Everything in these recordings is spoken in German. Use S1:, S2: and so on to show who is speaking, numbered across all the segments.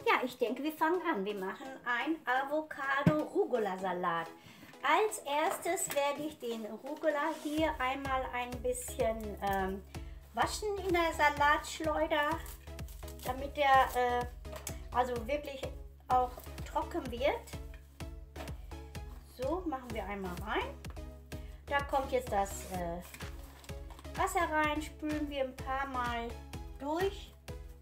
S1: Ja, ich denke, wir fangen an. Wir machen ein Avocado-Rucola-Salat. Als erstes werde ich den Rucola hier einmal ein bisschen waschen in der Salatschleuder, damit der also wirklich auch trocken wird. So, machen wir einmal rein. Da kommt jetzt das Wasser rein, spülen wir ein paar Mal durch.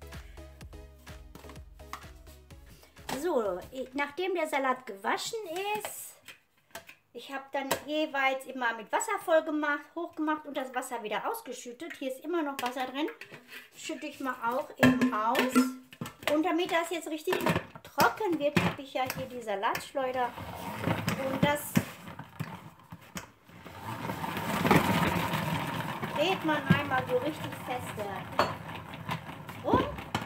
S1: So, nachdem der Salat gewaschen ist, ich habe dann jeweils immer mit Wasser voll gemacht, hochgemacht und das Wasser wieder ausgeschüttet. Hier ist immer noch Wasser drin. Schütte ich mal auch eben aus. Und damit das jetzt richtig trocken wird, habe ich ja hier die Salatschleuder. Und das dreht man einmal so richtig fest um.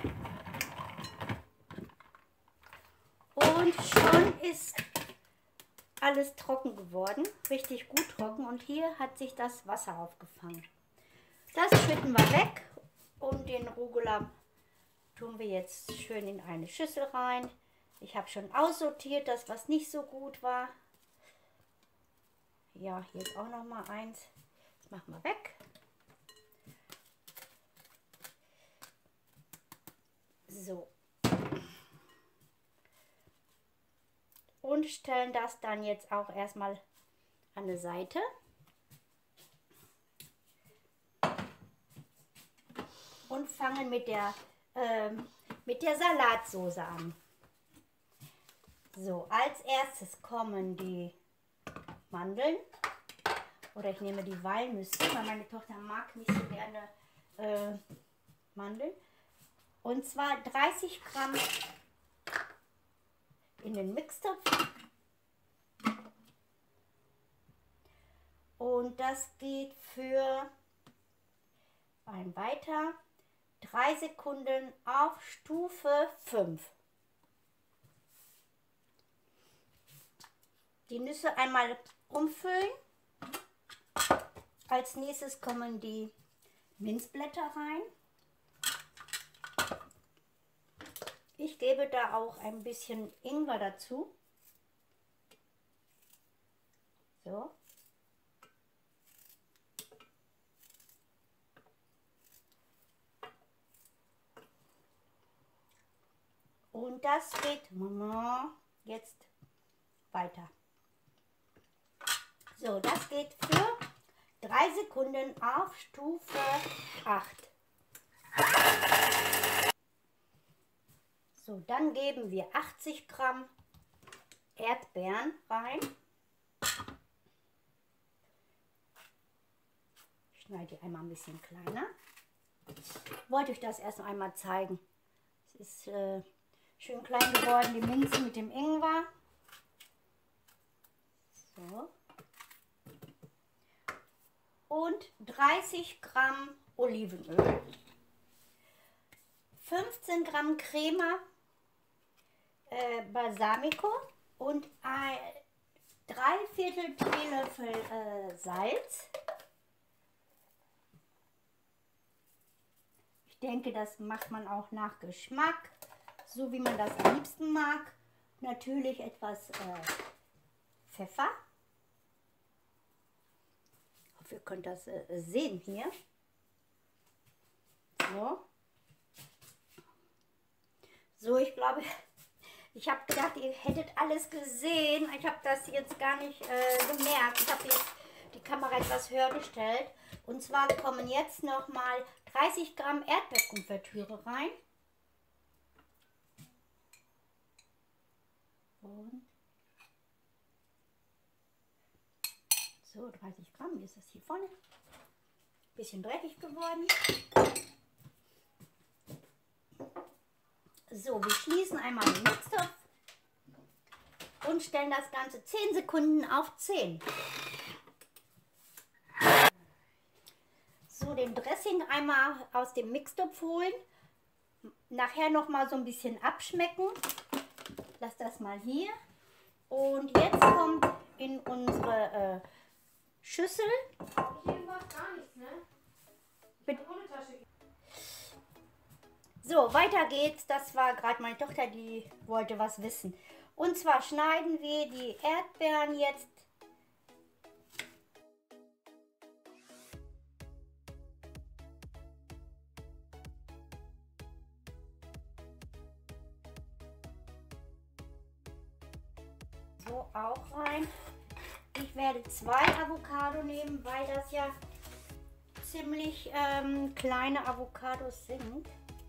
S1: Und schon ist alles trocken geworden, richtig gut trocken. Und hier hat sich das Wasser aufgefangen. Das schütten wir weg und den Rucola tun wir jetzt schön in eine Schüssel rein. Ich habe schon aussortiert, das was nicht so gut war. Ja, hier ist auch noch mal eins. Das machen wir weg. So. Und stellen das dann jetzt auch erstmal an die Seite. Und fangen mit der Salatsauce an. So, als erstes kommen die Mandeln. Oder ich nehme die Walnüsse, weil meine Tochter mag nicht so gerne Mandeln. Und zwar 30 Gramm in den Mixtopf. Und das geht für ein weiter 3 Sekunden auf Stufe 5. Die Nüsse einmal umfüllen. Als nächstes kommen die Minzblätter rein. Ich gebe da auch ein bisschen Ingwer dazu. So. Und das geht jetzt weiter. So, das geht für 3 Sekunden auf Stufe 8. So, dann geben wir 80 Gramm Erdbeeren rein. Ich schneide die einmal ein bisschen kleiner. Ich wollte euch das erst noch einmal zeigen. Es ist schön klein geworden, die Minze mit dem Ingwer. So. Und 30 Gramm Olivenöl. 15 Gramm Crema Balsamico und 3/4 Teelöffel Salz. Ich denke, das macht man auch nach Geschmack, so wie man das am liebsten mag. Natürlich etwas Pfeffer. Ich hoffe, ihr könnt das sehen hier. So. So, ich glaube, ich habe gedacht, ihr hättet alles gesehen. Ich habe das jetzt gar nicht gemerkt. Ich habe jetzt die Kamera etwas höher gestellt. Und zwar kommen jetzt noch mal 30 Gramm Erdbeerkonfitüre rein. Und so, 30 Gramm. Wie ist das hier vorne? Bisschen dreckig geworden. So, wir schließen einmal den Mixtopf und stellen das Ganze 10 Sekunden auf 10. So, den Dressing einmal aus dem Mixtopf holen. Nachher noch mal so ein bisschen abschmecken. Lass das mal hier. Und jetzt kommt in unsere Schüssel.
S2: Hier war gar nichts, ne?
S1: Bitte.
S2: Ohne Tasche.
S1: So, weiter geht's. Das war gerade meine Tochter, die wollte was wissen. Und zwar schneiden wir die Erdbeeren jetzt. So auch rein. Ich werde 2 Avocado nehmen, weil das ja ziemlich kleine Avocados sind.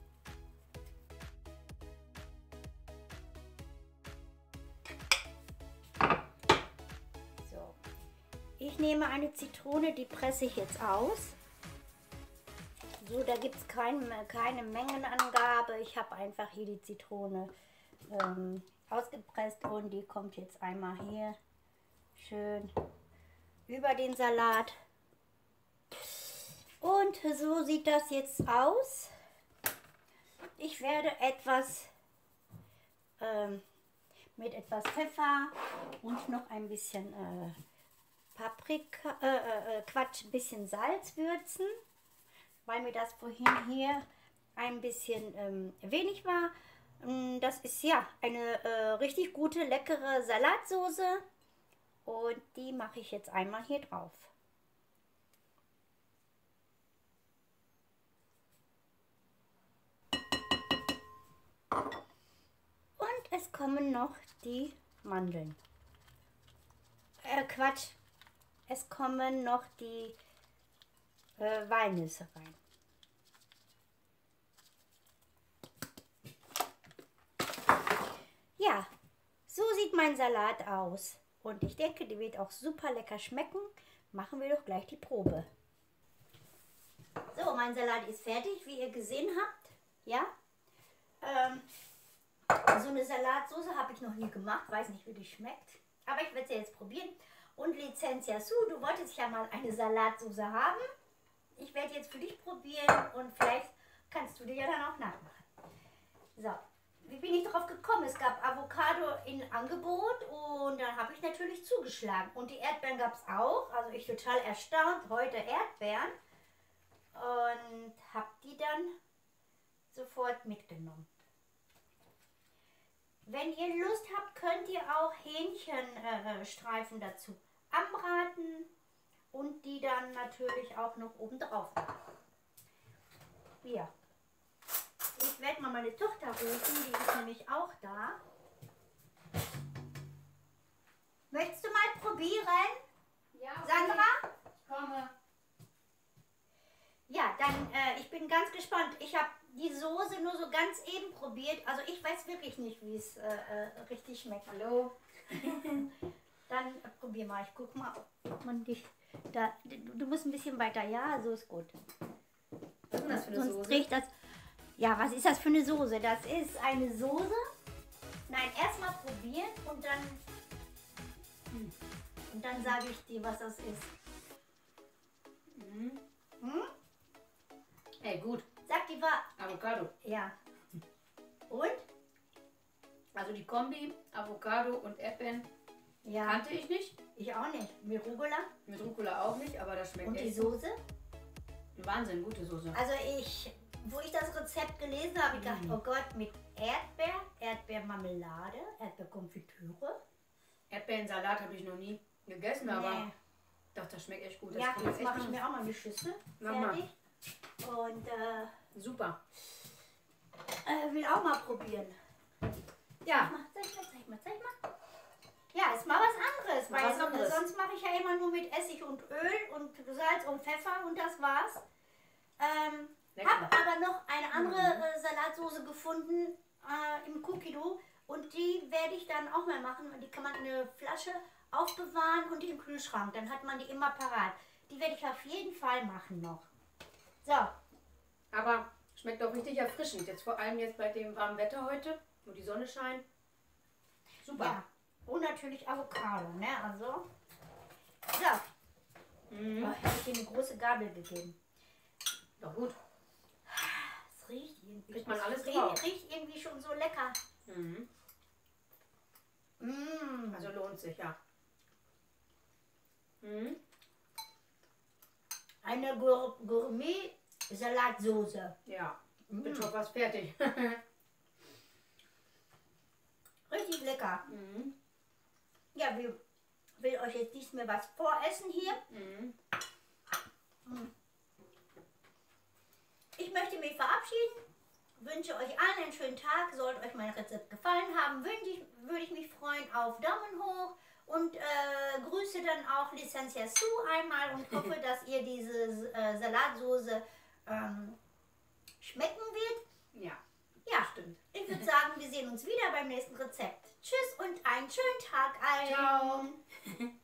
S1: So. Ich nehme eine Zitrone, die presse ich jetzt aus. So, da gibt es keine Mengenangabe. Ich habe einfach hier die Zitrone ausgepresst und die kommt jetzt einmal hier schön über den Salat. Und so sieht das jetzt aus. Ich werde etwas mit etwas Pfeffer und noch ein bisschen Paprika, ein bisschen Salz würzen, weil mir das vorhin hier ein bisschen wenig war. Das ist ja eine richtig gute, leckere Salatsoße und die mache ich jetzt einmal hier drauf. Und es kommen noch die Mandeln. Quatsch, es kommen noch die Walnüsse rein. Ja, so sieht mein Salat aus. Und ich denke, die wird auch super lecker schmecken. Machen wir doch gleich die Probe. So, mein Salat ist fertig, wie ihr gesehen habt. Ja, so eine Salatsauce habe ich noch nie gemacht. Weiß nicht, wie die schmeckt. Aber ich werde sie jetzt probieren. Und Licentia Su, du wolltest ja mal eine Salatsauce haben. Ich werde jetzt für dich probieren und vielleicht kannst du dir ja dann auch nachmachen. So, wie bin ich darauf gekommen? Es gab Avocado in Angebot und dann habe ich natürlich zugeschlagen. Und die Erdbeeren gab es auch. Also ich total erstaunt, heute Erdbeeren. Und habe die dann sofort mitgenommen. Wenn ihr Lust habt, könnt ihr auch Hähnchenstreifen dazu anbraten und die dann natürlich auch noch oben drauf machen. Ja. Ich werde mal meine Tochter rufen, die ist nämlich auch da. Möchtest du mal probieren?
S2: Ja, okay.
S1: Sandra?
S2: Ich komme.
S1: Ja, dann, ich bin ganz gespannt. Ich habe die Soße nur so ganz eben probiert. Also ich weiß wirklich nicht, wie es richtig schmeckt.
S2: Hallo.
S1: Dann probier mal. Ich guck mal, ob man dich da... Du musst ein bisschen weiter. Ja, so ist gut.
S2: Was ist denn das für eine
S1: Sonst
S2: Soße?
S1: dreht das... Ja, was ist das für eine Soße? Das ist eine Soße. Nein, erstmal probieren und dann... Und dann sage ich dir, was das ist.
S2: Mhm.
S1: Hm?
S2: Ey, gut.
S1: Sag die war...
S2: Avocado.
S1: Ja. Und?
S2: Also die Kombi, Avocado und Erdbeeren
S1: Ja.
S2: kannte ich nicht.
S1: Ich auch nicht. Mit Rucola.
S2: Mit Rucola auch nicht, aber das schmeckt
S1: Und die
S2: echt
S1: Soße?
S2: Wahnsinn, gute Soße.
S1: Also wo ich das Rezept gelesen habe, ich gedacht, oh Gott, mit Erdbeer, Erdbeermarmelade, Erdbeerkonfitüre.
S2: Erdbeerensalat habe ich noch nie gegessen, aber
S1: Nee.
S2: ich dachte, das schmeckt echt gut.
S1: Ja,
S2: kann man
S1: jetzt
S2: echt
S1: mache ich
S2: machen.
S1: mir auch mal eine Schüssel.
S2: Mach mal.
S1: Fertig. Und
S2: Super.
S1: will auch mal probieren.
S2: Ja,
S1: Zeig mal. Ja, ist mal was anderes,
S2: Mal
S1: weil
S2: was anderes.
S1: sonst mache ich ja immer nur mit Essig und Öl und Salz und Pfeffer und das war's.
S2: lecker.
S1: Habe aber noch eine andere Salatsoße gefunden im Cookie-Dough und die werde ich dann auch mal machen. Und die kann man in eine Flasche aufbewahren und im Kühlschrank. Dann hat man die immer parat. Die werde ich auf jeden Fall machen noch. So,
S2: Aber schmeckt auch richtig erfrischend. Jetzt vor allem jetzt bei dem warmen Wetter heute, wo die Sonne scheint. Super.
S1: ja. Und natürlich Avocado, ne? Also. So.
S2: Mhm.
S1: Oh, hätte ich dir eine große Gabel gegeben.
S2: Doch gut.
S1: Es riecht irgendwie.
S2: Kriegt man alles
S1: es
S2: drauf.
S1: riecht irgendwie schon so lecker.
S2: Mhm.
S1: Mm.
S2: Also lohnt sich, ja. Mhm.
S1: Eine Gourmet-Salatsoße.
S2: Ja. Bin schon fast fertig.
S1: Richtig lecker.
S2: Mhm.
S1: Ja, will euch jetzt diesmal was voressen hier.
S2: Mhm.
S1: Ich möchte mich verabschieden. Wünsche euch allen einen schönen Tag. Sollte euch mein Rezept gefallen haben, würde ich mich freuen auf Daumen hoch und grüße dann auch Licencia Sue einmal und hoffe, dass ihr diese Salatsoße schmecken wird.
S2: Ja,
S1: Ja,
S2: stimmt.
S1: ich würde sagen, wir sehen uns wieder beim nächsten Rezept. Tschüss und einen schönen Tag allen.
S2: Ciao.